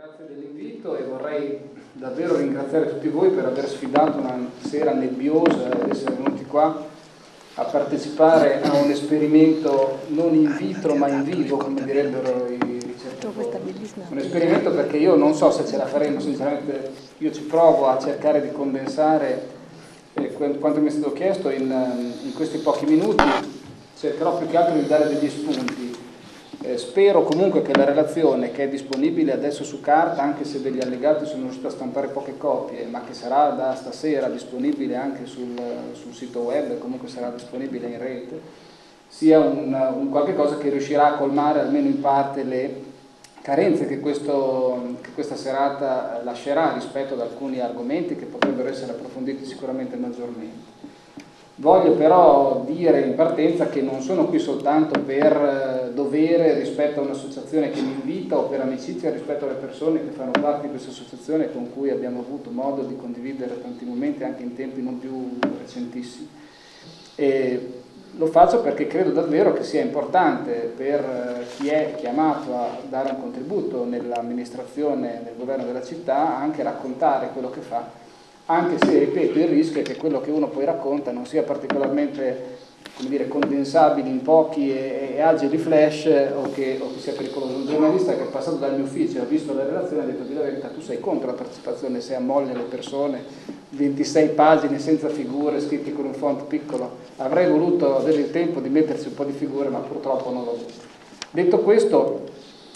Grazie dell'invito e vorrei davvero ringraziare tutti voi per aver sfidato una sera nebbiosa ed essere venuti qua a partecipare a un esperimento non in vitro ma in vivo, come direbbero i ricercatori. Un esperimento perché io non so se ce la faremo, sinceramente io ci provo a cercare di condensare quanto mi è stato chiesto in questi pochi minuti, cercherò più che altro di dare degli spunti. Spero comunque che la relazione, che è disponibile adesso su carta, anche se degli allegati sono riuscito a stampare poche copie, ma che sarà da stasera disponibile anche sul sito web e comunque sarà disponibile in rete, sia un qualche cosa che riuscirà a colmare almeno in parte le carenze che questa serata lascerà rispetto ad alcuni argomenti che potrebbero essere approfonditi sicuramente maggiormente. Voglio però dire in partenza che non sono qui soltanto per dovere rispetto a un'associazione che mi invita o per amicizia rispetto alle persone che fanno parte di questa associazione con cui abbiamo avuto modo di condividere tanti momenti anche in tempi non più recentissimi. E lo faccio perché credo davvero che sia importante per chi è chiamato a dare un contributo nell'amministrazione, nel governo della città, anche raccontare quello che fa, anche se, ripeto, il rischio è che quello che uno poi racconta non sia particolarmente, come dire, condensabile in pochi e agili flash o che sia pericoloso. Un giornalista che è passato dal mio ufficio e ha visto la relazione ha detto: di la verità, tu sei contro la partecipazione, se ammolli le persone, 26 pagine senza figure, scritti con un font piccolo. Avrei voluto avere il tempo di metterci un po' di figure, ma purtroppo non l'ho avuto. Detto questo,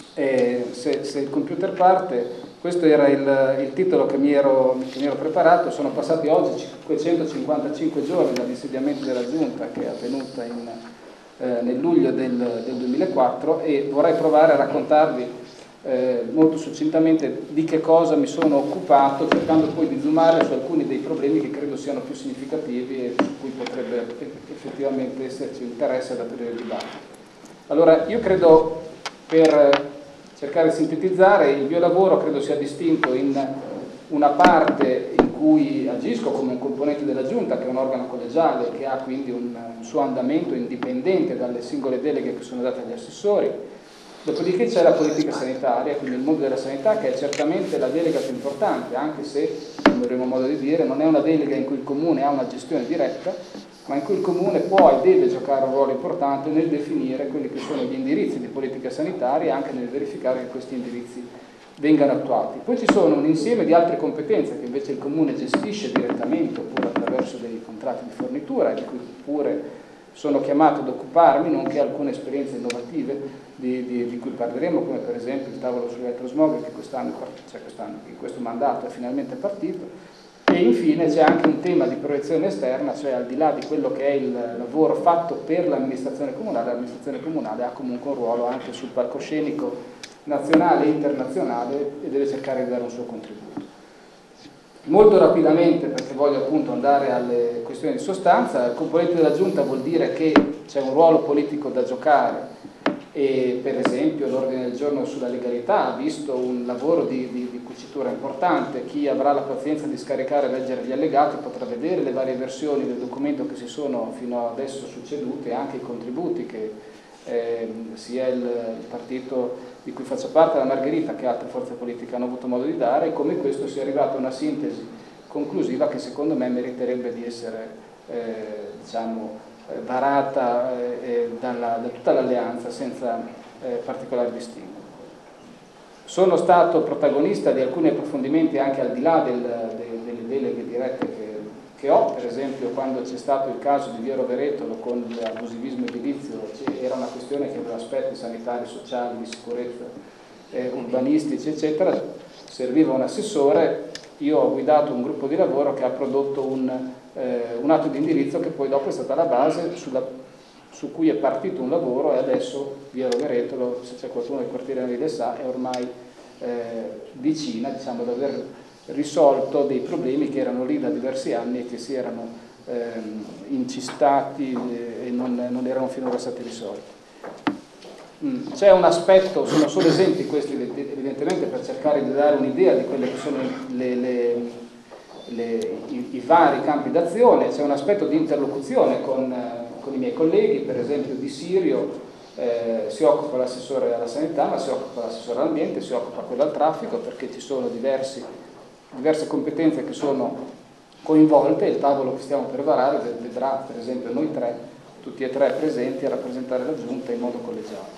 se il computer parte, questo era il titolo che mi ero preparato. Sono passati oggi 555 giorni dall'insediamento della Giunta, che è avvenuta nel luglio del 2004, e vorrei provare a raccontarvi molto succintamente di che cosa mi sono occupato, cercando poi di zoomare su alcuni dei problemi che credo siano più significativi e su cui potrebbe effettivamente esserci interesse ad aprire il dibattito. Allora, io credo, per cercare di sintetizzare, il mio lavoro credo sia distinto in una parte in cui agisco come un componente della Giunta, che è un organo collegiale, che ha quindi un suo andamento indipendente dalle singole deleghe che sono date agli assessori. Dopodiché c'è la politica sanitaria, quindi il mondo della sanità, che è certamente la delega più importante, anche se, come avremo modo di dire, non è una delega in cui il Comune ha una gestione diretta, ma in cui il Comune può e deve giocare un ruolo importante nel definire quelli che sono gli indirizzi di politica sanitaria e anche nel verificare che questi indirizzi vengano attuati. Poi ci sono un insieme di altre competenze che invece il Comune gestisce direttamente oppure attraverso dei contratti di fornitura, di cui pure sono chiamato ad occuparmi, nonché alcune esperienze innovative di cui parleremo, come per esempio il tavolo sull'elettrosmog che in questo mandato è finalmente partito. E infine c'è anche un tema di proiezione esterna, cioè al di là di quello che è il lavoro fatto per l'amministrazione comunale ha comunque un ruolo anche sul palcoscenico nazionale e internazionale e deve cercare di dare un suo contributo. Molto rapidamente, perché voglio appunto andare alle questioni di sostanza, il componente della Giunta vuol dire che c'è un ruolo politico da giocare e per esempio l'ordine del giorno sulla legalità ha visto un lavoro di cucitura importante. Chi avrà la pazienza di scaricare e leggere gli allegati potrà vedere le varie versioni del documento che si sono fino adesso succedute e anche i contributi che sia il partito di cui faccio parte, la Margherita, che altre forze politiche hanno avuto modo di dare, e come questo sia arrivato a una sintesi conclusiva che secondo me meriterebbe di essere varata da tutta l'alleanza senza particolari distinguo. Sono stato protagonista di alcuni approfondimenti anche al di là delle deleghe dirette che ho, per esempio quando c'è stato il caso di Via Roveretolo con l'abusivismo edilizio, era una questione che aveva aspetti sanitari, sociali, di sicurezza, urbanistici eccetera, serviva un assessore. Io ho guidato un gruppo di lavoro che ha prodotto un atto di indirizzo che poi dopo è stata la base su cui è partito un lavoro, e adesso Via Roveretolo, se c'è qualcuno del quartiere Navide sa, è ormai vicina, diciamo, ad aver risolto dei problemi che erano lì da diversi anni e che si erano incistati e non erano finora stati risolti. C'è un aspetto, sono solo esempi questi evidentemente per cercare di dare un'idea di quelle che sono i vari campi d'azione. C'è un aspetto di interlocuzione con i miei colleghi, per esempio di Sirio, si occupa l'assessore alla sanità, ma si occupa l'assessore all'ambiente, si occupa quello al traffico, perché ci sono diverse competenze che sono coinvolte. Il tavolo che stiamo per varare vedrà per esempio noi tre, tutti e tre presenti a rappresentare la Giunta in modo collegiale.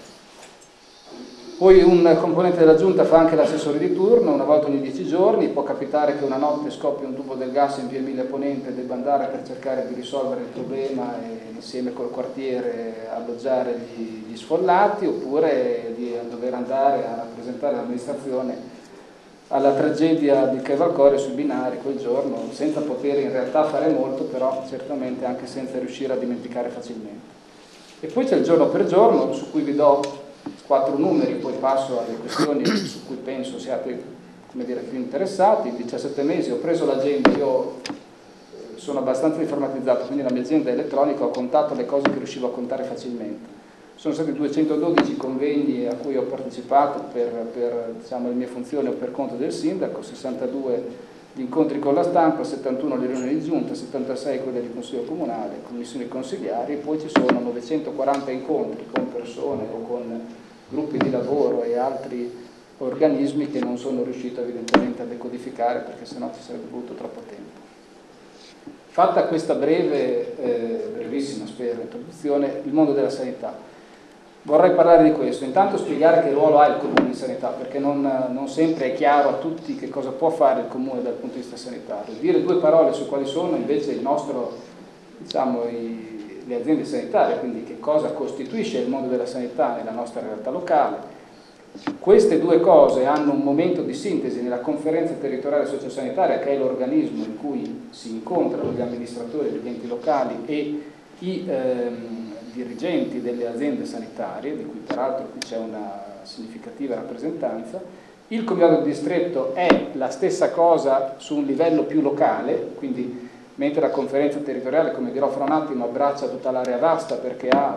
Poi un componente della Giunta fa anche l'assessore di turno, una volta ogni 10 giorni, può capitare che una notte scoppi un tubo del gas in via Emilia Ponente e debba andare per cercare di risolvere il problema e insieme col quartiere alloggiare gli sfollati, oppure di dover andare a rappresentare l'amministrazione alla tragedia di Cavalcore sui binari quel giorno, senza poter in realtà fare molto, però certamente anche senza riuscire a dimenticare facilmente. E poi c'è il giorno per giorno, su cui vi do 4 numeri, poi passo alle questioni su cui penso siate, come dire, più interessati. In 17 mesi ho preso l'agenda, io sono abbastanza informatizzato, quindi la mia agenda è elettronica, ho contato le cose che riuscivo a contare facilmente. Sono stati 212 convegni a cui ho partecipato per diciamo, le mie funzioni o per conto del sindaco, 62 gli incontri con la stampa, 71 le riunioni di giunta, 76 quelle di consiglio comunale, commissioni consigliari, poi ci sono 940 incontri con persone o con gruppi di lavoro e altri organismi che non sono riuscito evidentemente a decodificare, perché sennò ci sarebbe voluto troppo tempo. Fatta questa brevissima spero, introduzione, il mondo della sanità. Vorrei parlare di questo, intanto spiegare che ruolo ha il Comune in sanità, perché non sempre è chiaro a tutti che cosa può fare il Comune dal punto di vista sanitario. Dire 2 parole su quali sono invece il nostro, diciamo, le aziende sanitarie, quindi che cosa costituisce il mondo della sanità nella nostra realtà locale. Queste 2 cose hanno un momento di sintesi nella conferenza territoriale sociosanitaria, che è l'organismo in cui si incontrano gli amministratori degli enti locali e i dirigenti delle aziende sanitarie, di cui peraltro qui c'è una significativa rappresentanza. Il comitato di distretto è la stessa cosa su un livello più locale, quindi mentre la conferenza territoriale, come dirò fra un attimo, abbraccia tutta l'area vasta perché ha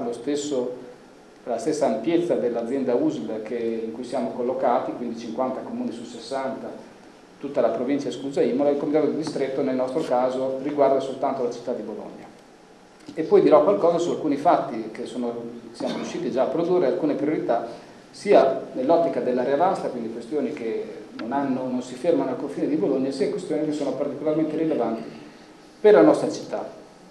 la stessa ampiezza dell'azienda USL in cui siamo collocati, quindi 50 comuni su 60, tutta la provincia esclusa Imola. Il comitato di distretto nel nostro caso riguarda soltanto la città di Bologna. E poi dirò qualcosa su alcuni fatti che siamo riusciti già a produrre, alcune priorità, sia nell'ottica dell'area vasta, quindi questioni che non si fermano al confine di Bologna, sia questioni che sono particolarmente rilevanti per la nostra città.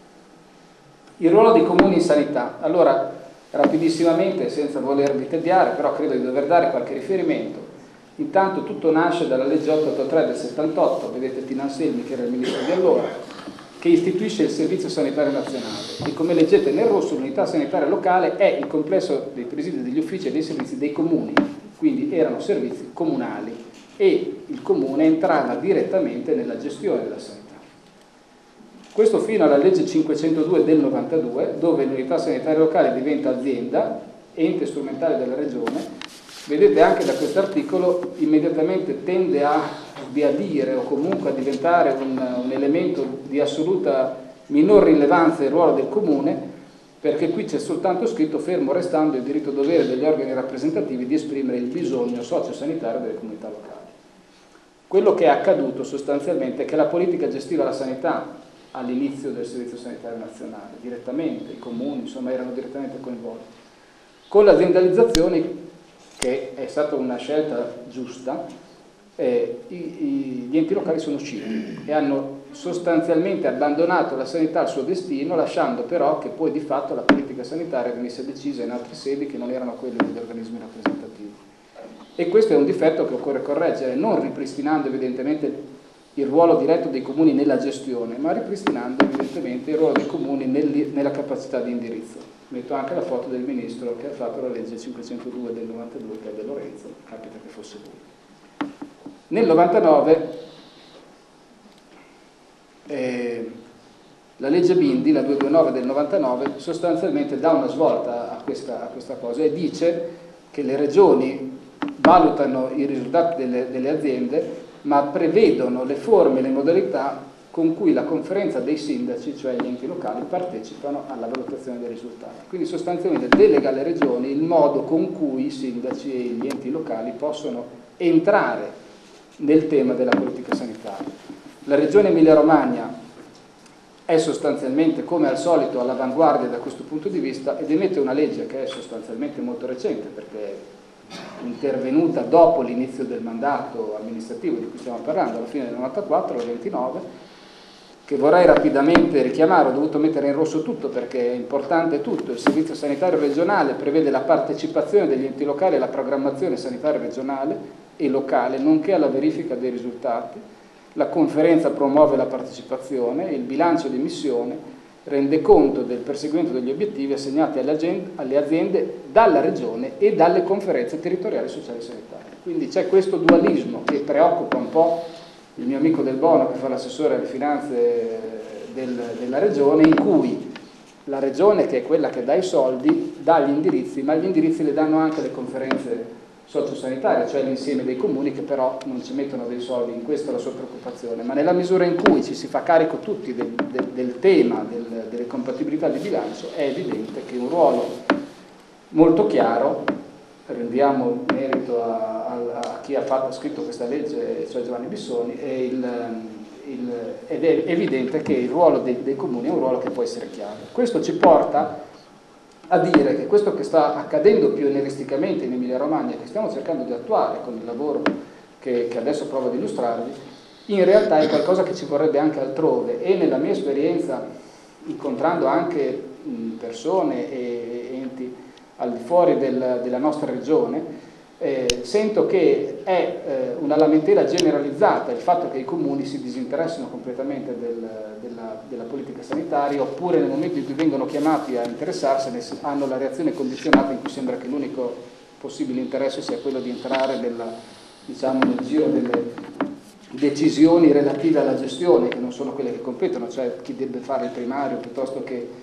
Il ruolo dei comuni in sanità. Allora, rapidissimamente, senza volervi tediare, però credo di dover dare qualche riferimento. Intanto tutto nasce dalla legge 883 del 78, vedete Tina Anselmi che era il ministro di allora, che istituisce il Servizio Sanitario Nazionale e, come leggete nel rosso, l'unità sanitaria locale è il complesso dei presidi, degli uffici e dei servizi dei comuni, quindi erano servizi comunali e il comune entrava direttamente nella gestione della sanità. Questo fino alla legge 502 del 92, dove l'unità sanitaria locale diventa azienda, ente strumentale della regione. Vedete anche da questo articolo immediatamente tende a sbiadire o comunque a diventare un elemento di assoluta minor rilevanza il ruolo del comune, perché qui c'è soltanto scritto fermo restando il diritto dovere degli organi rappresentativi di esprimere il bisogno sociosanitario delle comunità locali. Quello che è accaduto sostanzialmente è che la politica gestiva la sanità all'inizio del Servizio Sanitario Nazionale, direttamente, i comuni insomma erano direttamente coinvolti. Con l'aziendalizzazione, che è stata una scelta giusta, gli enti locali sono usciti e hanno sostanzialmente abbandonato la sanità al suo destino, lasciando però che poi di fatto la politica sanitaria venisse decisa in altre sedi che non erano quelle degli organismi rappresentativi. E questo è un difetto che occorre correggere, non ripristinando evidentemente il ruolo diretto dei comuni nella gestione, ma ripristinando evidentemente il ruolo dei comuni nella capacità di indirizzo. Metto anche la foto del ministro che ha fatto la legge 502 del 92, che è De Lorenzo, capita che fosse lui. Nel 99 la legge Bindi, la 229 del 99, sostanzialmente dà una svolta a questa cosa e dice che le regioni valutano i risultati delle aziende, ma prevedono le forme e le modalità con cui la conferenza dei sindaci, cioè gli enti locali, partecipano alla valutazione dei risultati. Quindi sostanzialmente delega alle regioni il modo con cui i sindaci e gli enti locali possono entrare nel tema della politica sanitaria. La regione Emilia-Romagna è sostanzialmente, come al solito, all'avanguardia da questo punto di vista ed emette una legge che è sostanzialmente molto recente, perché è intervenuta dopo l'inizio del mandato amministrativo di cui stiamo parlando, alla fine del 94, la 29, che vorrei rapidamente richiamare. Ho dovuto mettere in rosso tutto perché è importante tutto. Il Servizio Sanitario Regionale prevede la partecipazione degli enti locali alla programmazione sanitaria regionale e locale, nonché alla verifica dei risultati. La conferenza promuove la partecipazione, il bilancio di missione rende conto del perseguimento degli obiettivi assegnati alle aziende dalla Regione e dalle conferenze territoriali sociali e sanitarie. Quindi c'è questo dualismo che preoccupa un po' il mio amico Del Bono, che fa l'assessore alle finanze della Regione, in cui la Regione, che è quella che dà i soldi, dà gli indirizzi, ma gli indirizzi le danno anche le conferenze sociosanitarie, cioè l'insieme dei comuni, che però non ci mettono dei soldi. In questo è la sua preoccupazione, ma nella misura in cui ci si fa carico tutti del tema delle compatibilità di bilancio, è evidente che un ruolo molto chiaro, rendiamo merito a chi ha scritto questa legge, cioè Giovanni Bissoni, ed è evidente che il ruolo dei comuni è un ruolo che può essere chiaro. Questo ci porta a dire che questo che sta accadendo pionieristicamente in Emilia Romagna, che stiamo cercando di attuare con il lavoro che adesso provo ad illustrarvi, in realtà è qualcosa che ci vorrebbe anche altrove, e nella mia esperienza, incontrando anche persone e enti al di fuori della nostra regione, sento che è una lamentela generalizzata il fatto che i comuni si disinteressino completamente della politica sanitaria, oppure nel momento in cui vengono chiamati a interessarsene hanno la reazione condizionata, in cui sembra che l'unico possibile interesse sia quello di entrare nel giro delle decisioni relative alla gestione, che non sono quelle che competono, cioè chi deve fare il primario piuttosto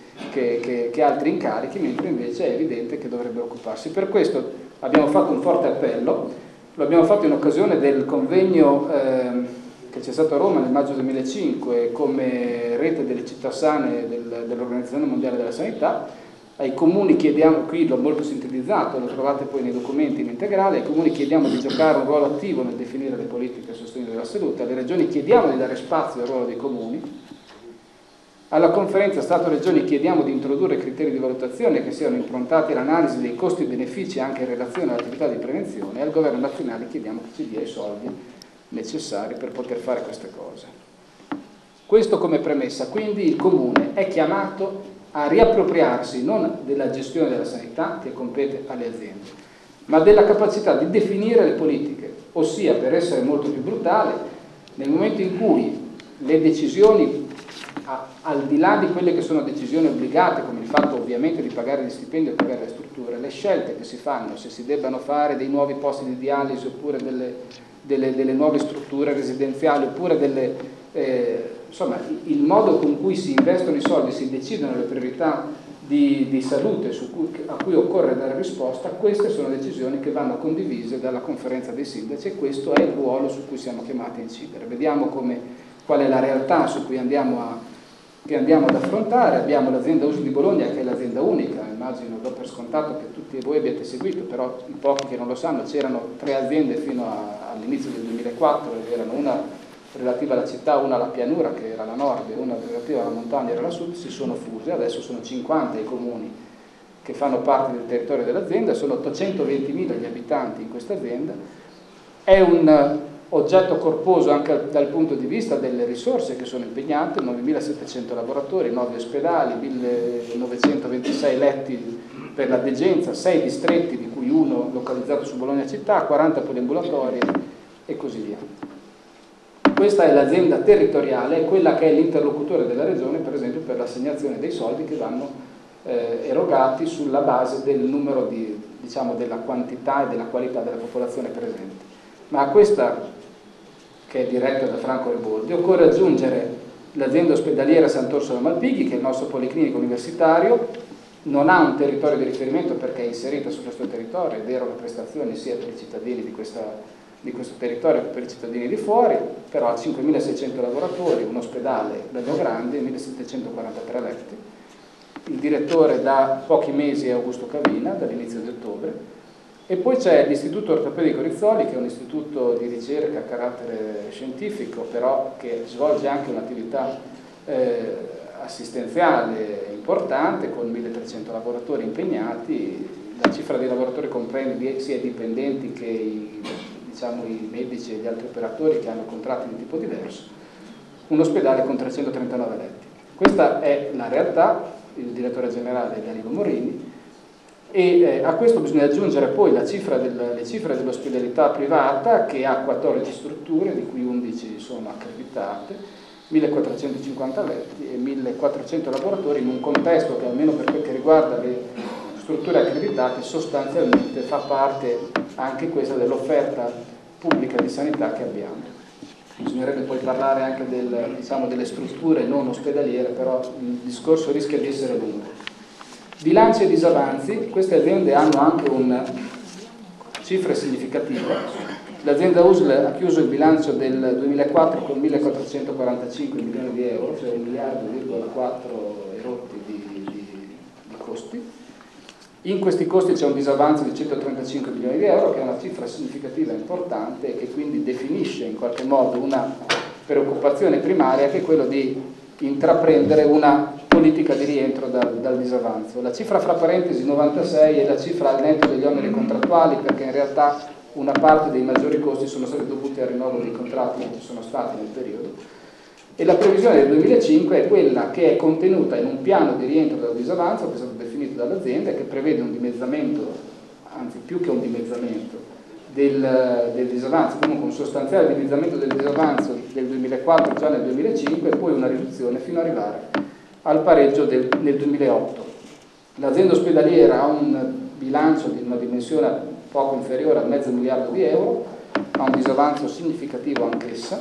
che altri incarichi, mentre invece è evidente che dovrebbero occuparsi. Per questo abbiamo fatto un forte appello, lo abbiamo fatto in occasione del convegno che c'è stato a Roma nel maggio 2005 come rete delle città sane dell'Organizzazione Mondiale della Sanità. Ai comuni chiediamo, qui l'ho molto sintetizzato, lo trovate poi nei documenti in integrale, ai comuni chiediamo di giocare un ruolo attivo nel definire le politiche a sostegno della salute, alle regioni chiediamo di dare spazio al ruolo dei comuni, alla conferenza Stato-Regioni chiediamo di introdurre criteri di valutazione che siano improntati all'analisi dei costi e benefici anche in relazione all'attività di prevenzione, e al governo nazionale chiediamo che ci dia i soldi necessari per poter fare queste cose. Questo come premessa, quindi il comune è chiamato a riappropriarsi non della gestione della sanità che compete alle aziende, ma della capacità di definire le politiche, ossia, per essere molto più brutale, nel momento in cui le decisioni, al di là di quelle che sono decisioni obbligate, come il fatto ovviamente di pagare gli stipendi e pagare le strutture, le scelte che si fanno, se si debbano fare dei nuovi posti di dialisi oppure delle nuove strutture residenziali, oppure insomma, il modo con cui si investono i soldi, si decidono le priorità di salute a cui occorre dare risposta, queste sono decisioni che vanno condivise dalla conferenza dei sindaci, e questo è il ruolo su cui siamo chiamati a incidere. Vediamo qual è la realtà su cui andiamo ad affrontare. Abbiamo l'azienda USL di Bologna, che è l'azienda unica, immagino, do per scontato che tutti voi abbiate seguito, però i pochi che non lo sanno, c'erano 3 aziende fino all'inizio del 2004, erano una relativa alla città, una alla pianura, che era la nord, e una relativa alla montagna, era la sud, si sono fuse, adesso sono 50 i comuni che fanno parte del territorio dell'azienda, sono 820.000 gli abitanti in questa azienda. È un oggetto corposo anche dal punto di vista delle risorse che sono impegnate, 9.700 lavoratori, 9 ospedali, 1.926 letti per la degenza, 6 distretti, di cui uno localizzato su Bologna città, 40 poliambulatori e così via. Questa è l'azienda territoriale, è quella che è l'interlocutore della regione, per esempio, per l'assegnazione dei soldi che vanno erogati sulla base del numero della quantità e della qualità della popolazione presente. Ma a questa, che è diretta da Franco Reboldi, occorre aggiungere l'azienda ospedaliera Sant'Orsola Malpighi, che è il nostro policlinico universitario, non ha un territorio di riferimento perché è inserita su questo territorio ed eroga prestazioni sia per i cittadini di questo territorio che per i cittadini di fuori, però ha 5.600 lavoratori, un ospedale bello grande, 1.743 letti. Il direttore da pochi mesi è Augusto Cavina, dall'inizio di ottobre. E poi c'è l'Istituto Ortopedico Rizzoli, che è un istituto di ricerca a carattere scientifico, però che svolge anche un'attività assistenziale importante con 1300 lavoratori impegnati. La cifra dei lavoratori comprende sia i dipendenti che i medici e gli altri operatori che hanno contratti di tipo diverso. Un ospedale con 339 letti. Questa è la realtà, il direttore generale è Danilo Morini, e a questo bisogna aggiungere poi le cifre dell'ospedalità privata, che ha 14 strutture, di cui 11 sono accreditate, 1450 letti e 1400 lavoratori, in un contesto che, almeno per quel che riguarda le strutture accreditate, sostanzialmente fa parte anche questa dell'offerta pubblica di sanità che abbiamo. Bisognerebbe poi parlare anche delle strutture non ospedaliere, però il discorso rischia di essere lungo. Bilanci e disavanzi: queste aziende hanno anche una cifra significativa. L'azienda USL ha chiuso il bilancio del 2004 con 1445 milioni di euro, cioè 1,4 miliardi e rotti di costi. In questi costi c'è un disavanzo di 135 milioni di euro, che è una cifra significativa e importante, e che quindi definisce in qualche modo una preoccupazione primaria, che è quello di intraprendere una politica di rientro dal disavanzo. La cifra fra parentesi 96 è la cifra al netto degli oneri contrattuali, perché in realtà una parte dei maggiori costi sono stati dovuti al rinnovo dei contratti che ci sono stati nel periodo, e la previsione del 2005 è quella che è contenuta in un piano di rientro dal disavanzo che è stato definito dall'azienda e che prevede un dimezzamento, anzi più che un dimezzamento del disavanzo, comunque un sostanziale dimezzamento del disavanzo del 2004 già nel 2005, e poi una riduzione fino ad arrivare al pareggio nel 2008. L'azienda ospedaliera ha un bilancio di una dimensione poco inferiore al mezzo miliardo di euro, ha un disavanzo significativo anch'essa,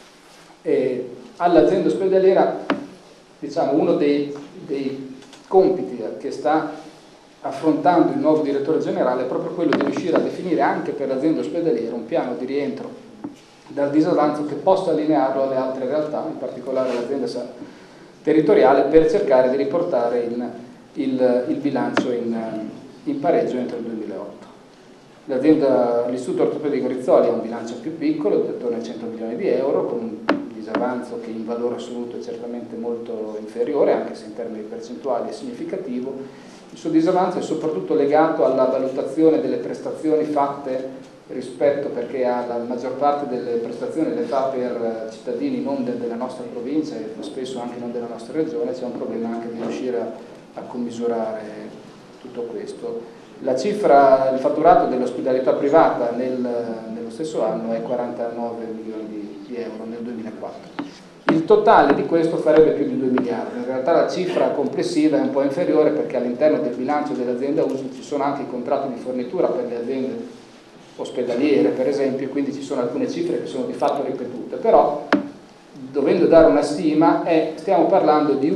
e all'azienda ospedaliera, diciamo, uno dei compiti che sta affrontando il nuovo direttore generale è proprio quello di riuscire a definire anche per l'azienda ospedaliera un piano di rientro dal disavanzo che possa allinearlo alle altre realtà, in particolare l'azienda territoriale, per cercare di riportare il bilancio in pareggio entro il 2008. L'Istituto Ortopedico Rizzoli ha un bilancio più piccolo, di attorno ai 100 milioni di euro, con un disavanzo che in valore assoluto è certamente molto inferiore, anche se in termini percentuali è significativo. Il suo disavanzo è soprattutto legato alla valutazione delle prestazioni fatte rispetto, perché la maggior parte delle prestazioni le fa per cittadini non della nostra provincia e spesso anche non della nostra regione. C'è un problema anche di riuscire a commisurare tutto questo. La cifra, il fatturato dell'ospedalità privata nello stesso anno è 49 milioni di euro nel 2004. Il totale di questo farebbe più di 2 miliardi. In realtà la cifra complessiva è un po' inferiore, perché all'interno del bilancio dell'azienda USL ci sono anche i contratti di fornitura per le aziende ospedaliere, per esempio, e quindi ci sono alcune cifre che sono di fatto ripetute, però dovendo dare una stima stiamo parlando di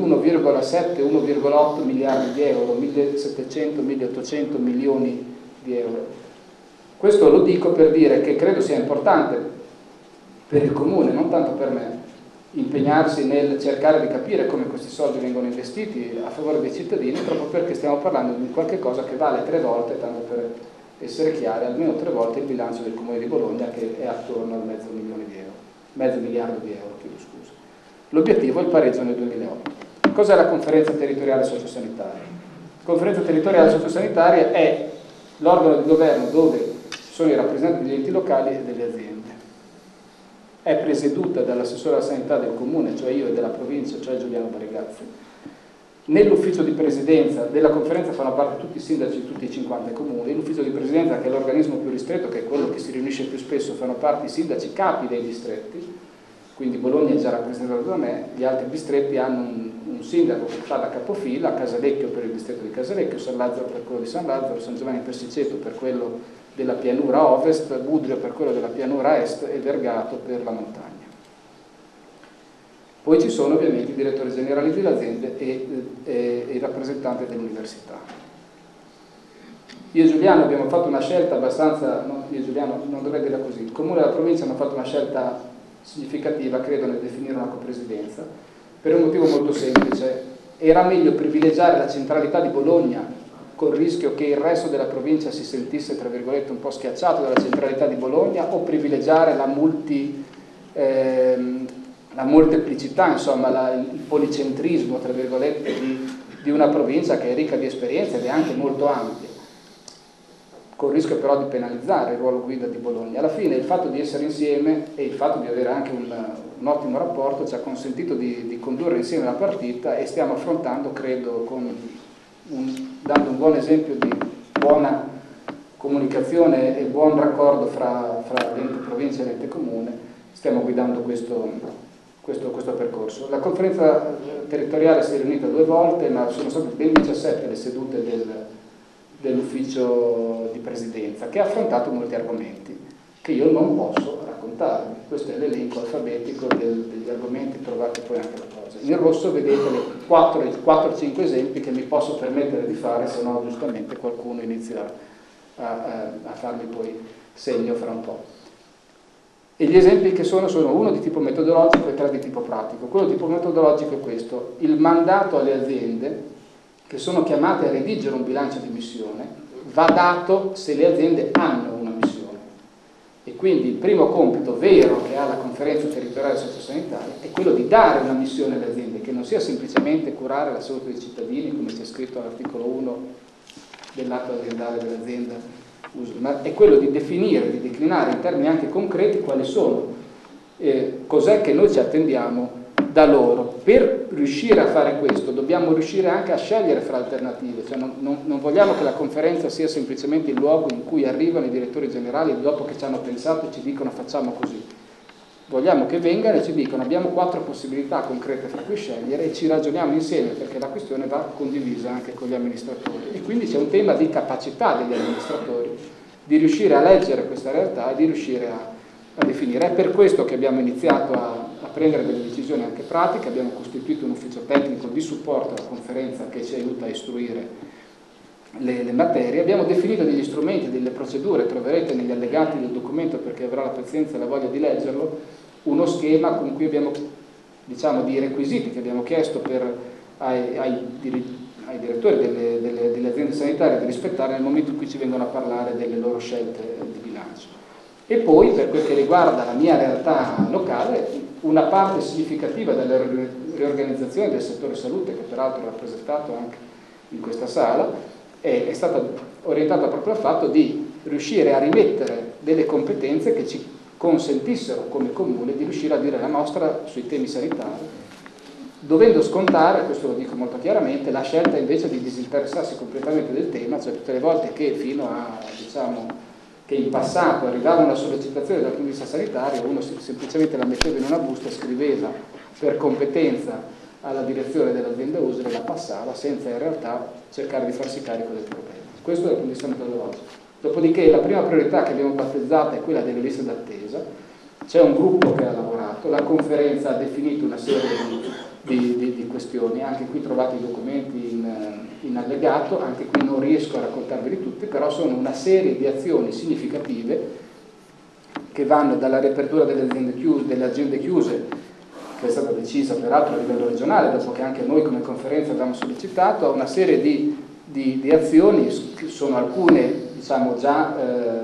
1,7-1,8 miliardi di euro, 1.700-1.800 milioni di euro. Questo lo dico per dire che credo sia importante per il Comune, non tanto per me, impegnarsi nel cercare di capire come questi soldi vengono investiti a favore dei cittadini, proprio perché stiamo parlando di qualche cosa che vale 3 volte, tanto per essere chiari, almeno 3 volte il bilancio del Comune di Bologna, che è attorno al mezzo miliardo di euro, chiedo scusa. L'obiettivo è il pareggio nel 2008. Cos'è la conferenza territoriale sociosanitaria? La conferenza territoriale sociosanitaria è l'organo di governo dove sono i rappresentanti degli enti locali e delle aziende. È presieduta dall'assessore alla sanità del Comune, cioè io, e della provincia, cioè Giuliano Barigazzi. Nell'ufficio di presidenza della conferenza fanno parte tutti i sindaci di tutti i 50 comuni. L'ufficio di presidenza, che è l'organismo più ristretto, che è quello che si riunisce più spesso, fanno parte i sindaci capi dei distretti, quindi Bologna è già rappresentato da me, gli altri distretti hanno un sindaco che fa da capofila, Casalecchio per il distretto di Casalecchio, San Lazzaro per quello di San Lazzaro, San Giovanni Persiceto per quello della pianura ovest, Budrio per quello della pianura est e Vergato per la montagna. Poi ci sono ovviamente i direttori generali delle aziende e i rappresentanti dell'università. Io e Giuliano abbiamo fatto una scelta abbastanza, no, io e Giuliano non dovrei dirla così, il Comune e la provincia hanno fatto una scelta significativa, credo, nel definire una copresidenza, per un motivo molto semplice: era meglio privilegiare la centralità di Bologna, col rischio che il resto della provincia si sentisse, tra virgolette, un po' schiacciato dalla centralità di Bologna, o privilegiare la la molteplicità, insomma, il policentrismo, tra virgolette, di una provincia che è ricca di esperienze ed è anche molto ampia, col rischio però di penalizzare il ruolo guida di Bologna. Alla fine il fatto di essere insieme e il fatto di avere anche un ottimo rapporto ci ha consentito di condurre insieme la partita, e stiamo affrontando, credo, dando un buon esempio di buona comunicazione e buon raccordo fra l'ente provincia e l'ente comune, stiamo guidando questo percorso. La conferenza territoriale si è riunita 2 volte, ma sono state ben 17 le sedute dell'ufficio di presidenza, che ha affrontato molti argomenti che io non posso raccontarvi. Questo è l'elenco alfabetico degli argomenti, trovate poi anche la cosa. In rosso vedete le 4-5 esempi che mi posso permettere di fare, se no giustamente qualcuno inizia a farmi poi segno fra un po'. E gli esempi che sono uno di tipo metodologico e 3 di tipo pratico. Quello di tipo metodologico è questo: il mandato alle aziende che sono chiamate a redigere un bilancio di missione va dato se le aziende hanno una missione, e quindi il primo compito vero che ha la conferenza territoriale sociosanitaria è quello di dare una missione alle aziende, che non sia semplicemente curare la salute dei cittadini, come c'è scritto all'articolo 1 dell'atto aziendale dell'azienda, ma è quello di definire, di declinare in termini anche concreti quali sono, cos'è che noi ci attendiamo da loro. Per riuscire a fare questo dobbiamo riuscire anche a scegliere fra alternative, cioè non vogliamo che la conferenza sia semplicemente il luogo in cui arrivano i direttori generali e dopo che ci hanno pensato ci dicono facciamo così. Vogliamo che vengano e ci dicono abbiamo 4 possibilità concrete fra cui scegliere, e ci ragioniamo insieme, perché la questione va condivisa anche con gli amministratori, e quindi c'è un tema di capacità degli amministratori di riuscire a leggere questa realtà e di riuscire a definire. È per questo che abbiamo iniziato a prendere delle decisioni anche pratiche. Abbiamo costituito un ufficio tecnico di supporto alla conferenza che ci aiuta a istruire le materie. Abbiamo definito degli strumenti, delle procedure, troverete negli allegati del documento, per avrà la pazienza e la voglia di leggerlo, uno schema con cui abbiamo, diciamo, di requisiti che abbiamo chiesto ai direttori delle aziende sanitarie di rispettare nel momento in cui ci vengono a parlare delle loro scelte di bilancio. E poi, per quel che riguarda la mia realtà locale, una parte significativa della riorganizzazione del settore salute, che peraltro è rappresentato anche in questa sala, è stata orientata proprio al fatto di riuscire a rimettere delle competenze che ci consentissero come comune di riuscire a dire la nostra sui temi sanitari, dovendo scontare, questo lo dico molto chiaramente, la scelta invece di disinteressarsi completamente del tema, cioè tutte le volte che fino a, diciamo, che in passato arrivava una sollecitazione dal punto di vista sanitario, uno semplicemente la metteva in una busta, scriveva per competenza alla direzione dell'azienda USL e la passava, senza in realtà cercare di farsi carico del problema. Questo dal punto di vista metodologico. Dopodiché la prima priorità che abbiamo battezzata è quella delle liste d'attesa. C'è un gruppo che ha lavorato, la conferenza ha definito una serie di questioni, anche qui trovate i documenti in allegato, anche qui non riesco a raccontarveli tutti, però sono una serie di azioni significative che vanno dalla riapertura delle aziende chiuse, che è stata decisa peraltro a livello regionale, dopo che anche noi come conferenza abbiamo sollecitato, a una serie di azioni, che sono alcune, diciamo, già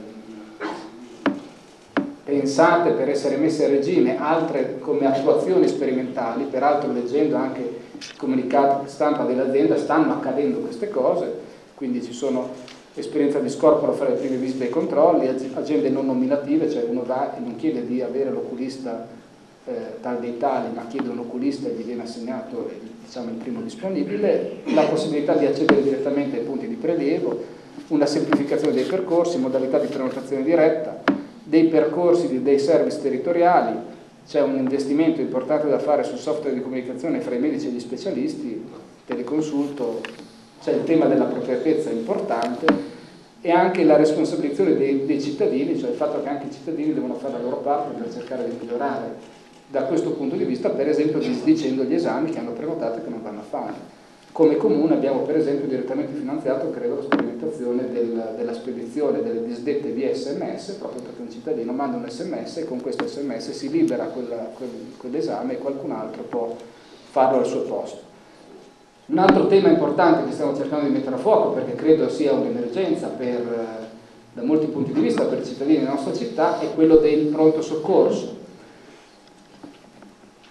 pensate per essere messe a regime, altre come attuazioni sperimentali. Peraltro, leggendo anche il comunicato stampa dell'azienda, stanno accadendo queste cose, quindi ci sono esperienza di scorporo fra le prime visite e i controlli, agende non nominative, cioè uno va e non chiede di avere l'oculista tal dei tali, ma chiede un oculista e gli viene assegnato, diciamo, il primo disponibile, la possibilità di accedere direttamente ai punti di prelievo, una semplificazione dei percorsi, modalità di prenotazione diretta, dei percorsi, dei service territoriali. C'è un investimento importante da fare sul software di comunicazione fra i medici e gli specialisti, teleconsulto, c'è il tema dell'appropriatezza importante, e anche la responsabilizzazione dei cittadini, cioè il fatto che anche i cittadini devono fare la loro parte per cercare di migliorare da questo punto di vista, per esempio disdicendo gli esami che hanno prenotato e che non vanno a fare. Come comune abbiamo per esempio direttamente finanziato, credo, la sperimentazione della spedizione delle disdette via SMS, proprio perché un cittadino manda un SMS e con questo SMS si libera quell'esame e qualcun altro può farlo al suo posto. Un altro tema importante che stiamo cercando di mettere a fuoco, perché credo sia un'emergenza da molti punti di vista per i cittadini della nostra città, è quello del pronto soccorso.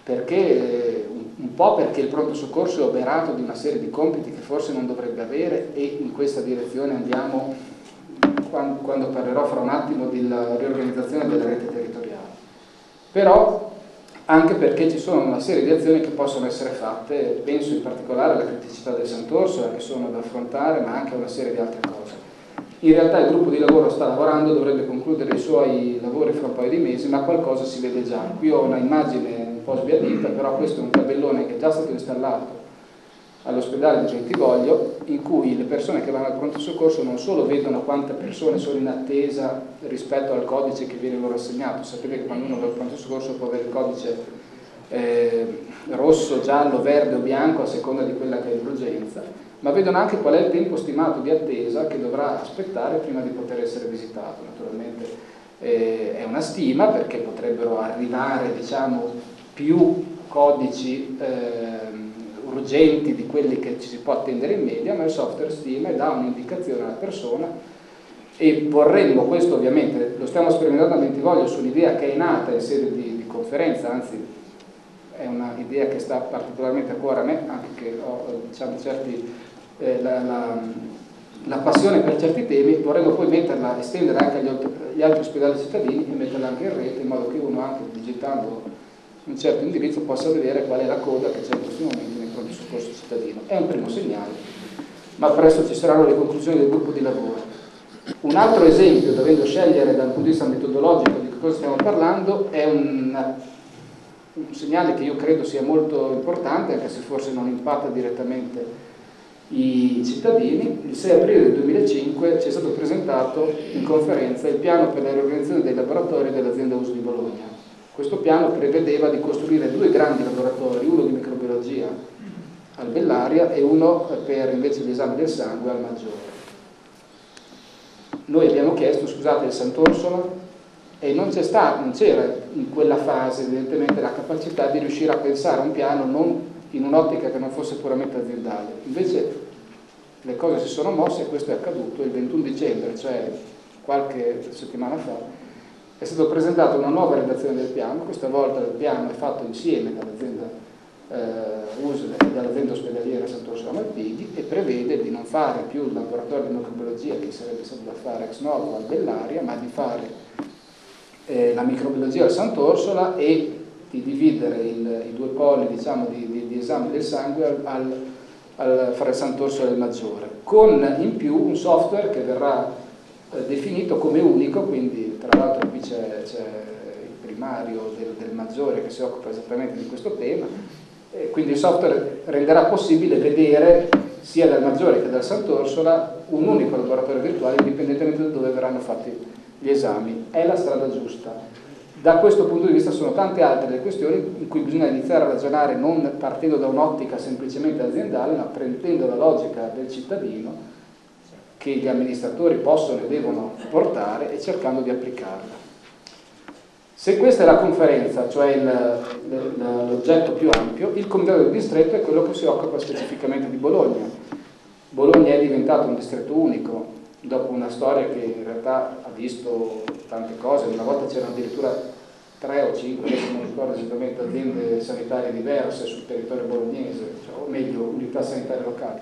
perché un po' perché il pronto soccorso è oberato di una serie di compiti che forse non dovrebbe avere, e in questa direzione andiamo quando parlerò fra un attimo della riorganizzazione della rete territoriale, però anche perché ci sono una serie di azioni che possono essere fatte. Penso in particolare alla criticità del Sant'Orsola, che sono da affrontare, ma anche a una serie di altre cose. In realtà il gruppo di lavoro sta lavorando, dovrebbe concludere i suoi lavori fra un paio di mesi, ma qualcosa si vede già. Qui ho una immagine un po' sbiadita, però questo è un tabellone che è già stato installato all'ospedale di Bentivoglio, in cui le persone che vanno al pronto soccorso non solo vedono quante persone sono in attesa rispetto al codice che viene loro assegnato. Sapete che quando uno va al pronto soccorso può avere il codice rosso, giallo, verde o bianco a seconda di quella che è l'urgenza, ma vedono anche qual è il tempo stimato di attesa che dovrà aspettare prima di poter essere visitato. Naturalmente è una stima, perché potrebbero arrivare, diciamo, più codici urgenti di quelli che ci si può attendere in media, ma il software stima e dà un'indicazione alla persona. E vorremmo, questo ovviamente lo stiamo sperimentando a Bentivoglio su un'idea che è nata in sede di conferenza, anzi è un'idea che sta particolarmente a cuore a me, anche che ho, diciamo, la passione per certi temi. Vorremmo poi metterla, estendere anche agli altri ospedali cittadini e metterla anche in rete, in modo che uno, anche digitando un certo indirizzo, possa vedere qual è la coda che c'è in questi momenti nei pronto soccorso cittadino. È un primo segnale, ma presto ci saranno le conclusioni del gruppo di lavoro. Un altro esempio, dovendo scegliere dal punto di vista metodologico di cosa stiamo parlando, è un segnale che io credo sia molto importante, anche se forse non impatta direttamente i cittadini. Il 6 aprile del 2005 ci è stato presentato in conferenza il piano per la riorganizzazione dei laboratori dell'azienda US di Bologna. Questo piano prevedeva di costruire 2 grandi laboratori, uno di microbiologia al Bellaria e uno per invece gli esami del sangue al Maggiore. Noi abbiamo chiesto, scusate, il Sant'Orsola, e non c'era in quella fase evidentemente la capacità di riuscire a pensare a un piano non in un'ottica che non fosse puramente aziendale. Invece le cose si sono mosse e questo è accaduto il 21 dicembre, cioè qualche settimana fa. È stato presentato una nuova redazione del piano. Questa volta il piano è fatto insieme dall'azienda USL e dall'azienda ospedaliera Sant'Orsola Malpighi, e prevede di non fare più il laboratorio di microbiologia, che sarebbe stato da fare ex novo al Bellaria, ma di fare la microbiologia al Sant'Orsola e di dividere i 2 poli, diciamo, di esame del sangue fra il Sant'Orsola e il Maggiore, con in più un software che verrà definito come unico. Quindi tra l'altro qui c'è il primario del Maggiore che si occupa esattamente di questo tema, quindi il software renderà possibile vedere sia dal Maggiore che dal Sant'Orsola un unico laboratorio virtuale, indipendentemente da dove verranno fatti gli esami. È la strada giusta. Da questo punto di vista sono tante altre le questioni in cui bisogna iniziare a ragionare non partendo da un'ottica semplicemente aziendale, ma prendendo la logica del cittadino che gli amministratori possono e devono portare e cercando di applicarla. Se questa è la conferenza, cioè l'oggetto più ampio, il Comitato del Distretto è quello che si occupa specificamente di Bologna. Bologna è diventato un distretto unico, dopo una storia che in realtà ha visto tante cose. Una volta c'erano addirittura 3 o 5, adesso non ricordo esattamente, aziende sanitarie diverse sul territorio bolognese, cioè, o meglio, unità sanitarie locali.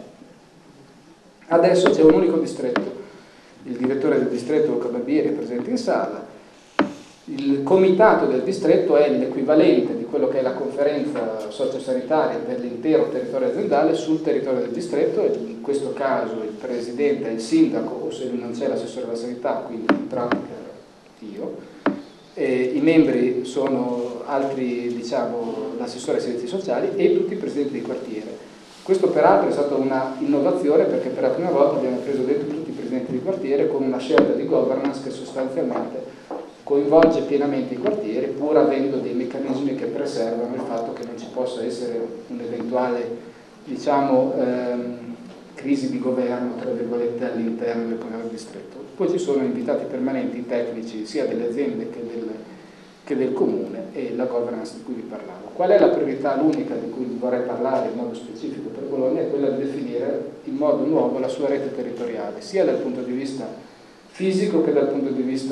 Adesso c'è un unico distretto, il direttore del distretto Luca Barbieri è presente in sala. Il comitato del distretto è l'equivalente di quello che è la conferenza sociosanitaria per l'intero territorio aziendale sul territorio del distretto, e in questo caso il presidente è il sindaco, o se non c'è l'assessore alla sanità, quindi in pratica io. I membri sono altri, diciamo, l'assessore ai servizi sociali e tutti i presidenti di quartiere. Questo peraltro è stata una innovazione, perché per la prima volta abbiamo preso dentro tutti i presidenti di quartiere con una scelta di governance che sostanzialmente coinvolge pienamente i quartieri, pur avendo dei meccanismi che preservano il fatto che non ci possa essere un'eventuale, diciamo, crisi di governo, tra virgolette, all'interno del comitato del distretto. Poi ci sono invitati permanenti tecnici sia delle aziende che del comune, e la governance di cui vi parlavo. Qual è la priorità, l'unica di cui vorrei parlare in modo specifico per Bologna? È quella di definire in modo nuovo la sua rete territoriale, sia dal punto di vista fisico che dal punto di vista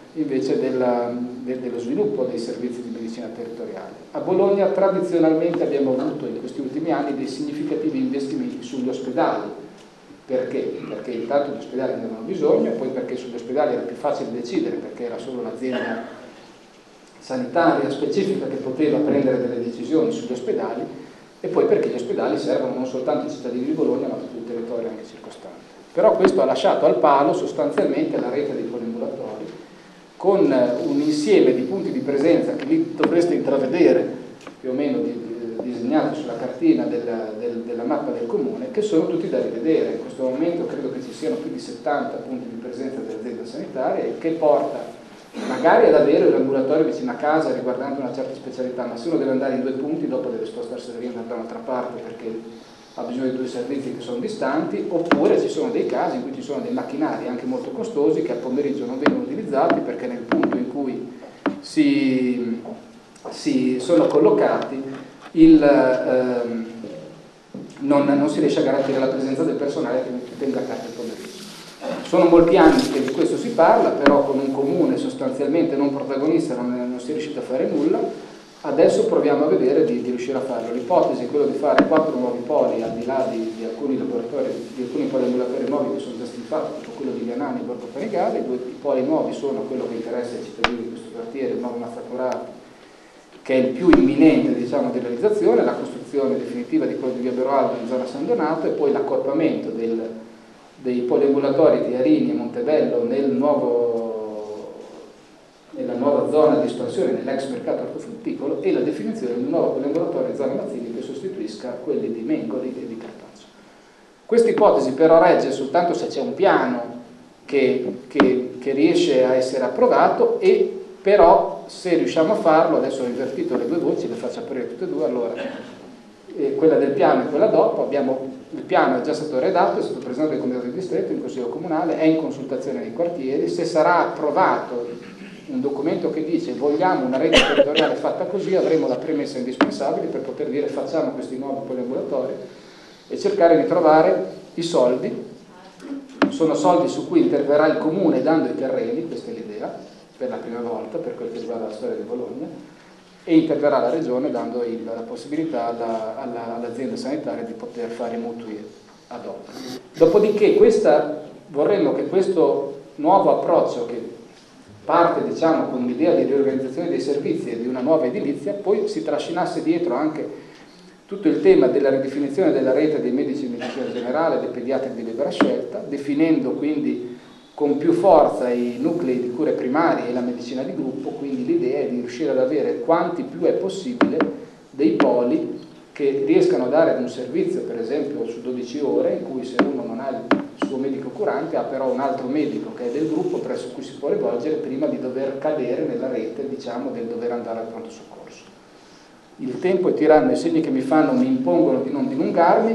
invece dello sviluppo dei servizi di medicina territoriale. A Bologna tradizionalmente abbiamo avuto in questi ultimi anni dei significativi investimenti sugli ospedali. Perché? Perché intanto gli ospedali ne avevano bisogno, e poi perché sugli ospedali era più facile decidere, perché era solo l'azienda sanitaria specifica che poteva prendere delle decisioni sugli ospedali, e poi perché gli ospedali servono non soltanto ai cittadini di Bologna ma a tutto il territorio anche circostante. Però questo ha lasciato al palo sostanzialmente la rete dei poliambulatori, con un insieme di punti di presenza che lì dovreste intravedere più o meno disegnati sulla cartina della mappa del comune, che sono tutti da rivedere. In questo momento credo che ci siano più di 70 punti di presenza dell'azienda sanitaria, e che porta magari ad avere un ambulatorio vicino a casa riguardante una certa specialità, ma se uno deve andare in 2 punti dopo deve spostarsi da un'altra parte perché ha bisogno di 2 servizi che sono distanti, oppure ci sono dei casi in cui ci sono dei macchinari anche molto costosi che al pomeriggio non vengono utilizzati perché nel punto in cui si sono collocati non si riesce a garantire la presenza del personale che tenga a casa il pomeriggio. Sono molti anni che di questo si parla, però con un comune sostanzialmente non protagonista non si è riuscito a fare nulla. Adesso proviamo a vedere di riuscire a farlo. L'ipotesi è quella di fare 4 nuovi poli, al di là di alcuni laboratori, di alcuni poliambulatori nuovi che sono già stati fatti, tipo quello di Lianani e Borgo Panigale. I poli nuovi sono quello che interessa ai cittadini di questo quartiere, il nuovo maffratturato, che è il più imminente, diciamo, di realizzazione, la costruzione definitiva di quello di Via Beroaldo in zona San Donato, e poi l'accorpamento dei poliambulatori di Arini e Montebello nella nuova zona di espansione nell'ex mercato ortofrutticolo, e la definizione di un nuovo poliambulatorio in zona Mazzini che sostituisca quelli di Mengoli e di Cartaccio. Questa ipotesi però regge soltanto se c'è un piano che riesce a essere approvato, e però se riusciamo a farlo, adesso ho invertito le 2 voci, le faccio aprire tutte e 2, allora quella del piano e quella dopo. Il piano è già stato redatto, è stato presentato al Comitato di Distretto, in Consiglio Comunale, è in consultazione nei quartieri. Se sarà approvato un documento che dice vogliamo una rete territoriale fatta così, avremo la premessa indispensabile per poter dire facciamo questi nuovi poliambulatori e cercare di trovare i soldi. Sono soldi su cui interverrà il Comune dando i terreni, questa è l'idea, per la prima volta per quel che riguarda la storia di Bologna, e interverrà la Regione dando la possibilità all'azienda sanitaria di poter fare i mutui ad hoc. Dopodiché vorremmo che questo nuovo approccio, che parte, diciamo, con un'idea di riorganizzazione dei servizi e di una nuova edilizia, poi si trascinasse dietro anche tutto il tema della ridefinizione della rete dei medici di medicina generale, dei pediatri di libera scelta, definendo quindi con più forza i nuclei di cure primarie e la medicina di gruppo. Quindi l'idea è di riuscire ad avere quanti più è possibile dei poli che riescano a dare un servizio, per esempio su 12 ore, in cui se uno non ha il suo medico curante ha però un altro medico che è del gruppo presso cui si può rivolgere prima di dover cadere nella rete, diciamo, del dover andare al pronto soccorso. Il tempo è tiranno, i segni che mi impongono di non dilungarmi.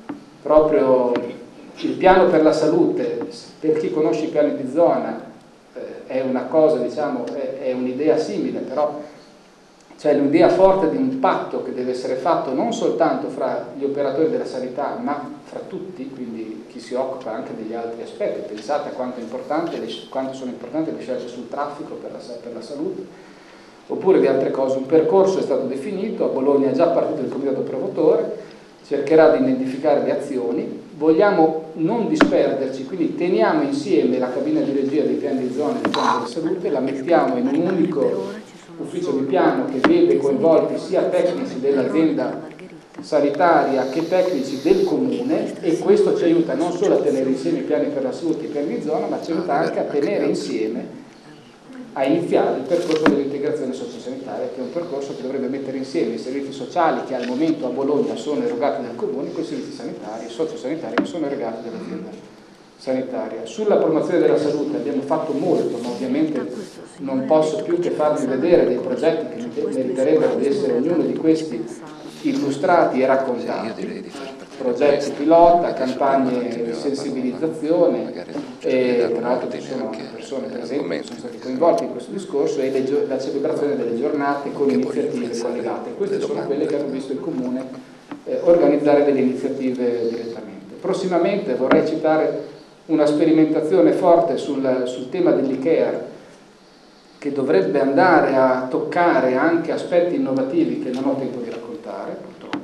Proprio il piano per la salute, per chi conosce i piani di zona, è una cosa, diciamo, è un'idea simile, però c'è l'idea forte di un patto che deve essere fatto non soltanto fra gli operatori della sanità, ma fra tutti, quindi chi si occupa anche degli altri aspetti. Pensate a quanto sono importanti le scelte sul traffico per la salute, oppure di altre cose. Un percorso è stato definito, a Bologna è già partito il comitato promotore, cercherà di identificare le azioni. Vogliamo non disperderci, quindi teniamo insieme la cabina di regia dei piani di zona e dei piani della salute, la mettiamo in un unico ufficio di piano che vede coinvolti sia tecnici dell'azienda sanitaria che tecnici del comune, e questo ci aiuta non solo a tenere insieme i piani per la salute e i piani di zona, ma ci aiuta anche a tenere insieme, a iniziare il percorso dell'integrazione sociosanitaria, che è un percorso che dovrebbe mettere insieme i servizi sociali che al momento a Bologna sono erogati dal Comune con i servizi sanitari e sociosanitari che sono erogati dall'azienda sanitaria. Sulla promozione della salute abbiamo fatto molto, ma ovviamente non posso più che farvi vedere dei progetti che meriterebbero di essere ognuno di questi illustrati e raccontati. Progetti pilota, campagne di sensibilizzazione, e tra l'altro ci sono anche persone presenti che sono state coinvolte in questo discorso, e la celebrazione delle giornate con iniziative collegate. Queste sono quelle che hanno visto il Comune organizzare delle iniziative direttamente. Prossimamente vorrei citare una sperimentazione forte sul tema dell'ICARE, che dovrebbe andare a toccare anche aspetti innovativi che non ho tempo di raccontare, purtroppo,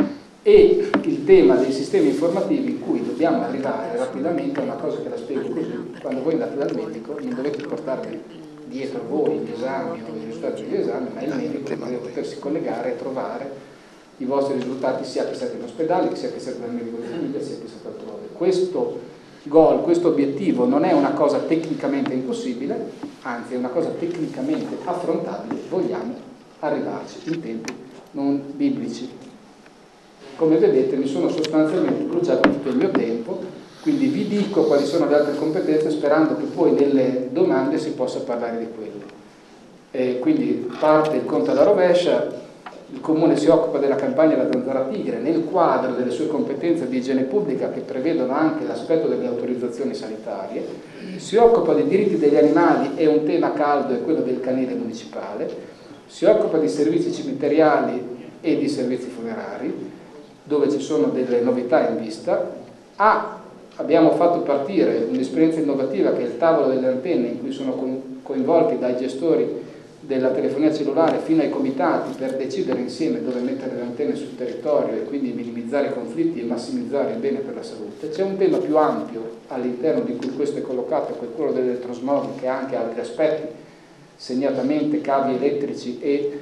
e il tema dei sistemi informativi in cui dobbiamo arrivare rapidamente a una cosa che la spiego così: quando voi andate dal medico non dovete portarvi dietro voi gli esami o i risultati degli esami, ma il medico deve potersi collegare e trovare i vostri risultati, sia che siate in ospedale, sia che siate dal medico di famiglia, sia che siate altrove. Questo goal, questo obiettivo non è una cosa tecnicamente impossibile, anzi è una cosa tecnicamente affrontabile, vogliamo arrivarci in tempi non biblici. Come vedete mi sono sostanzialmente bruciato tutto il mio tempo, quindi vi dico quali sono le altre competenze sperando che poi nelle domande si possa parlare di quello. Quindi parte il conto alla rovescia. Il Comune si occupa della campagna della zanzara tigre nel quadro delle sue competenze di igiene pubblica, che prevedono anche l'aspetto delle autorizzazioni sanitarie, si occupa dei diritti degli animali, e un tema caldo è quello del canile municipale, si occupa di servizi cimiteriali e di servizi funerari, dove ci sono delle novità in vista. Abbiamo fatto partire un'esperienza innovativa che è il tavolo delle antenne, in cui sono coinvolti dai gestori della telefonia cellulare fino ai comitati per decidere insieme dove mettere le antenne sul territorio e quindi minimizzare i conflitti e massimizzare il bene per la salute. C'è un tema più ampio all'interno di cui questo è collocato, che è quello dell'elettrosmog, che ha anche altri aspetti, segnatamente cavi elettrici e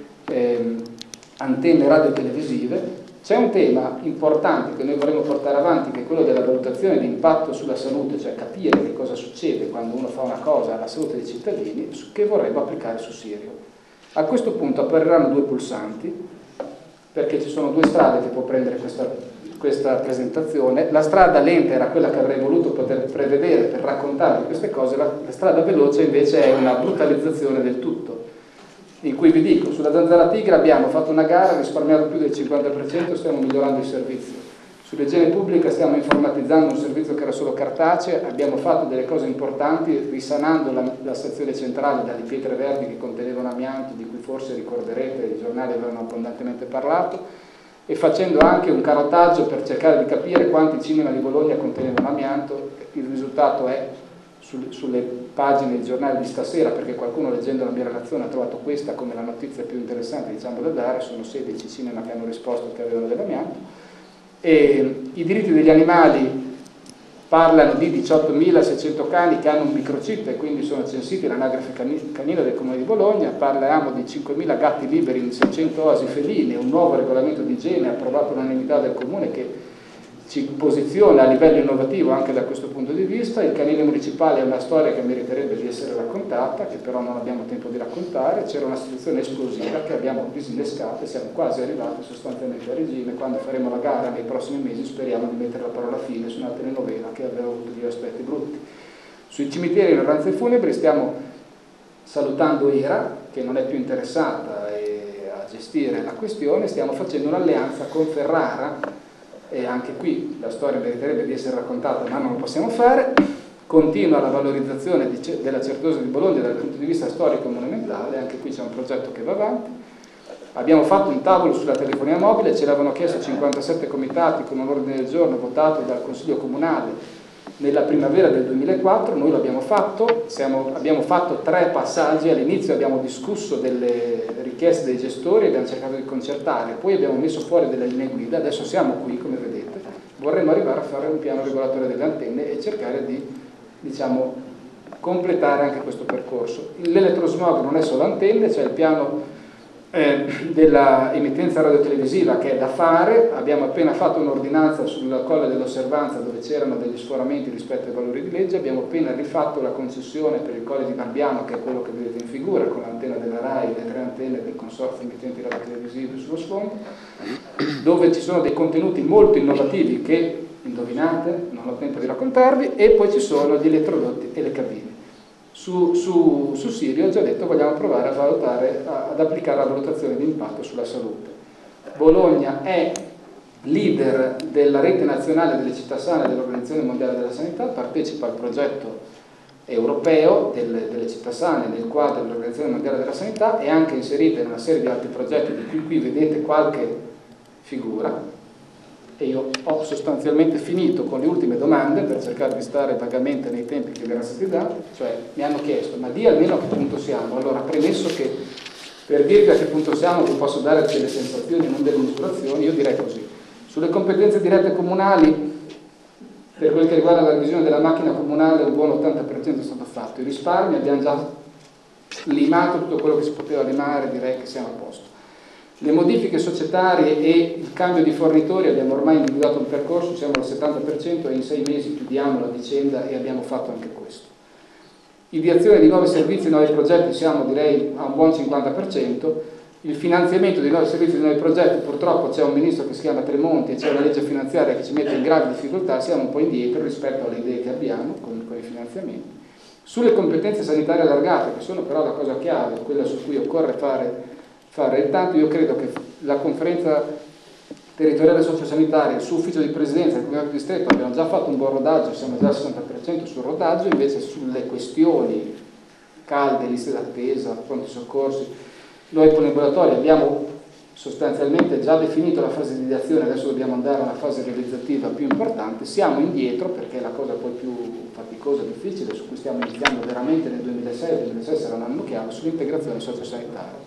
antenne radiotelevisive. C'è un tema importante che noi vorremmo portare avanti, che è quello della valutazione di impatto sulla salute, cioè capire che cosa succede quando uno fa una cosa alla salute dei cittadini, che vorremmo applicare su Sirio. A questo punto appariranno due pulsanti, perché ci sono due strade che può prendere questa presentazione. La strada lenta era quella che avrei voluto poter prevedere per raccontarvi queste cose, la strada veloce invece è una brutalizzazione del tutto, in cui vi dico: sulla zanzara tigre abbiamo fatto una gara, risparmiato più del 50%, stiamo migliorando il servizio. Sull'igiene pubblica stiamo informatizzando un servizio che era solo cartaceo, abbiamo fatto delle cose importanti risanando la stazione centrale dalle pietre verdi che contenevano amianto, di cui forse ricorderete, i giornali avevano abbondantemente parlato, e facendo anche un carotaggio per cercare di capire quanti cinema di Bologna contenevano amianto. Il risultato è sulle pagine del giornale di stasera, perché qualcuno leggendo la mia relazione ha trovato questa come la notizia più interessante, diciamo, da dare. Sono 16 cinema che hanno risposto che avevano dell'amianto. E i diritti degli animali parlano di 18.600 cani che hanno un microchip e quindi sono censiti all'anagrafe canina del Comune di Bologna. Parliamo di 5.000 gatti liberi in 600 oasi feline, un nuovo regolamento di igiene approvato all'unanimità del Comune che ci posiziona a livello innovativo anche da questo punto di vista. Il canile municipale è una storia che meriterebbe di essere raccontata, che però non abbiamo tempo di raccontare. C'era una situazione esplosiva che abbiamo disinnescato e siamo quasi arrivati sostanzialmente a regime. Quando faremo la gara nei prossimi mesi speriamo di mettere la parola fine su una telenovela che aveva avuto degli aspetti brutti. Sui cimiteri e le ranze funebri stiamo salutando IRA, che non è più interessata a gestire la questione. Stiamo facendo un'alleanza con Ferrara, e anche qui la storia meriterebbe di essere raccontata, ma non lo possiamo fare. Continua la valorizzazione della Certosa di Bologna dal punto di vista storico e monumentale, anche qui c'è un progetto che va avanti. Abbiamo fatto un tavolo sulla telefonia mobile, ce l'avevano chiesto 57 comitati con un ordine del giorno votato dal Consiglio Comunale nella primavera del 2004, noi l'abbiamo fatto, abbiamo fatto 3 passaggi. All'inizio abbiamo discusso delle richieste dei gestori, abbiamo cercato di concertare, poi abbiamo messo fuori delle linee guida, adesso siamo qui, come vedete, vorremmo arrivare a fare un piano regolatore delle antenne e cercare di, diciamo, completare anche questo percorso. L'elettrosmog non è solo antenne, c'è il piano della emittenza radiotelevisiva che è da fare. Abbiamo appena fatto un'ordinanza sulla Colle dell'Osservanza dove c'erano degli sforamenti rispetto ai valori di legge. Abbiamo appena rifatto la concessione per il Colle di Barbiano, che è quello che vedete in figura, con l'antenna della RAI e le 3 antenne del consorzio emittenti radiotelevisivi sullo sfondo, dove ci sono dei contenuti molto innovativi che, indovinate, non ho tempo di raccontarvi, e poi ci sono gli elettrodotti e le cabine. Su Sirio ho già detto, vogliamo provare a valutare, ad applicare la valutazione di impatto sulla salute. Bologna è leader della rete nazionale delle città sane dell'Organizzazione Mondiale della Sanità, partecipa al progetto europeo delle città sane nel quadro dell'Organizzazione Mondiale della Sanità, è anche inserita in una serie di altri progetti di cui qui vedete qualche figura. e io ho sostanzialmente finito con le ultime domande per cercare di stare vagamente nei tempi che mi erano stati dati, cioè mi hanno chiesto, ma di almeno a che punto siamo? Allora, premesso che per dirvi a che punto siamo vi posso dare delle sensazioni, non delle misurazioni, io direi così. Sulle competenze dirette comunali, per quel che riguarda la revisione della macchina comunale, un buon 80% è stato fatto. I risparmi abbiamo già limato tutto quello che si poteva limare, direi che siamo a posto. Le modifiche societarie e il cambio di fornitori abbiamo ormai individuato un percorso, siamo al 70% e in 6 mesi chiudiamo la vicenda e abbiamo fatto anche questo. Ideazione di nuovi servizi e nuovi progetti siamo direi a un buon 50%. Il finanziamento di nuovi servizi e di nuovi progetti, purtroppo c'è un ministro che si chiama Tremonti e c'è una legge finanziaria che ci mette in gravi difficoltà, siamo un po' indietro rispetto alle idee che abbiamo con i finanziamenti. Sulle competenze sanitarie allargate, che sono però la cosa chiave, quella su cui occorre fare intanto, io credo che la conferenza territoriale sociosanitaria, il suo ufficio di presidenza, il comitato di distretto abbiamo già fatto un buon rodaggio, siamo già al 60% sul rodaggio, invece sulle questioni calde, liste d'attesa, pronti soccorsi, noi poliambulatori abbiamo sostanzialmente già definito la fase di ideazione, adesso dobbiamo andare a una fase realizzativa più importante, siamo indietro perché è la cosa poi più faticosa e difficile su cui stiamo iniziando veramente nel 2006, il 2006 sarà un anno chiave, sull'integrazione sociosanitaria.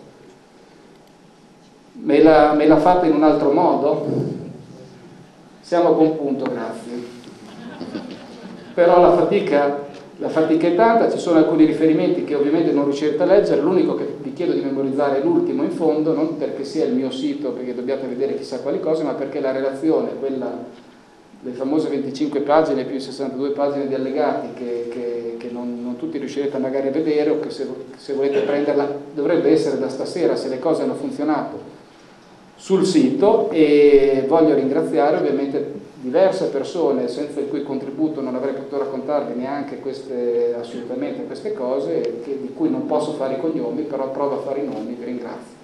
Me l'ha fatta in un altro modo? Siamo a buon punto, grazie. Però la fatica è tanta, ci sono alcuni riferimenti che ovviamente non riuscirete a leggere, l'unico che vi chiedo di memorizzare è l'ultimo in fondo, non perché sia il mio sito, perché dobbiate vedere chissà quali cose, ma perché la relazione, quella, le famose 25 pagine più 62 pagine di allegati che non tutti riuscirete magari a vedere, o che se volete prenderla dovrebbe essere da stasera se le cose hanno funzionato sul sito, e voglio ringraziare ovviamente diverse persone senza il cui contributo non avrei potuto raccontarvi neanche assolutamente queste cose, di cui non posso fare i cognomi, però provo a fare i nomi, vi ringrazio.